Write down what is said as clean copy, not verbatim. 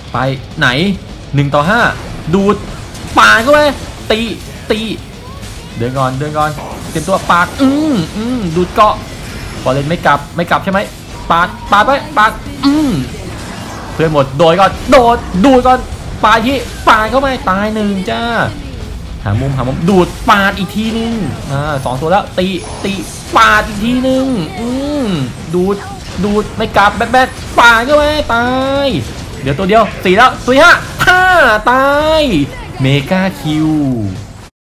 ไปไหน1-5ดูดปาดเข้าไปตีเดินก่อนเตรียมตัวปาดดูดเกาะพอเล่นไม่กลับใช่ไหมปาดไปปาดเพื่อนหมดโดดก่อนดูดก่อนปาดเข้าไปตาย1จ้าหามุมดูดปาดอีกทีนึง2ตัวแล้วตีปาดอีกทีนึงดูดไม่กลับแบดปาดเข้าไปตายเดี๋ยวตัวเดียว4แล้วตัว5ตายเมกาคิว